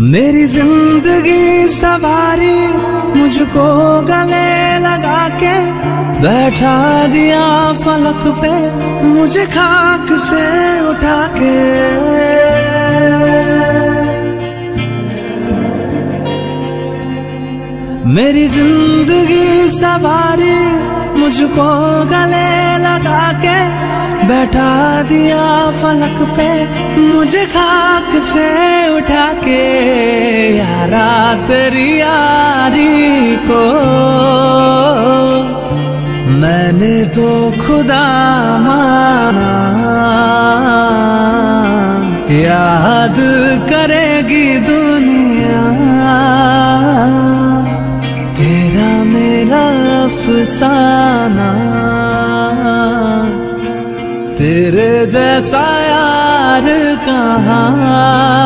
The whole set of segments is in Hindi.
मेरी जिंदगी सवारी मुझको गले लगा के बैठा दिया फलक पे मुझे खाक से उठा के। मेरी जिंदगी सवारी मुझको गले लगा के बैठा दिया फलक पे मुझे खाक से उठा के। यारा तेरी यारी को मैंने तो खुदा माना, याद करेगी दुनिया तेरा मेरा अफसाना। तेरे जैसा यार कहाँ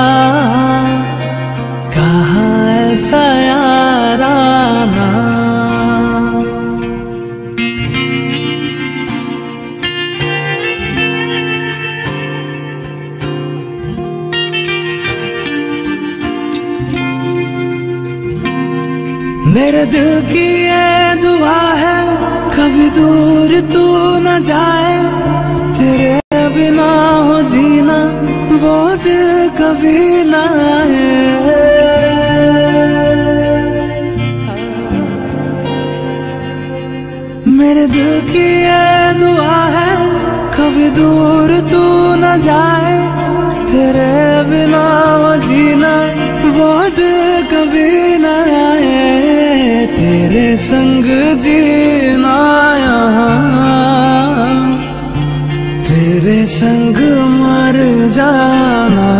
कहाँ ऐसा याराना। मेरे दिल की ये दुआ है कभी दूर तू न जाए, तेरे बिना हो जीना वो दिल कभी ना आए। मेरे दिल की ये दुआ है कभी दूर तू न जाए, तेरे बिना हो जीना वो दिल कभी ना आए। तेरे संग जीना यहाँ तेरे संग मर जाना,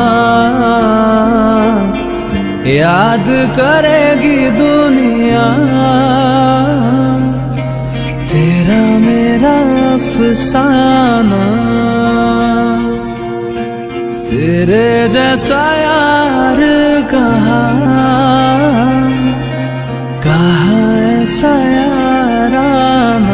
याद करेगी दुनिया तेरा मेरा अफसाना। तेरे जैसा यार कहाँ कहाँ ऐसा याराना।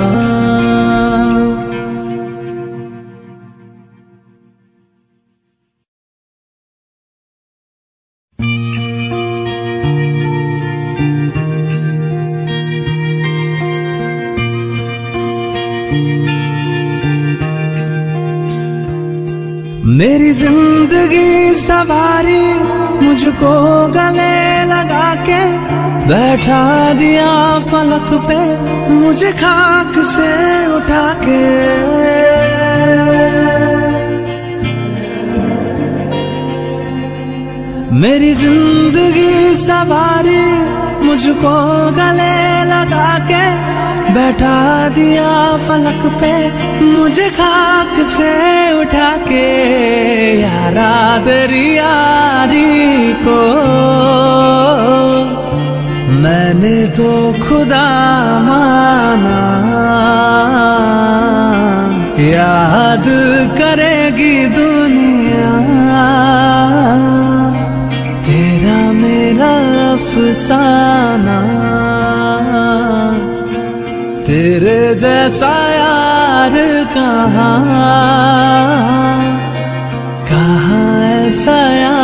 मेरी जिंदगी सवारी मुझको गले लगा के बैठा दिया फलक पे मुझे खाक से उठा के। मेरी जिंदगी सवारी मुझको गले लगा के बैठा दिया फलक पे मुझे खाक से उठा के। यारा तेरी यारी को मैंने तो खुदा माना, याद करेगी दुनिया तेरा मेरा अफसाना। तेरे जैसा यार कहाँ कहाँ ऐसा यार।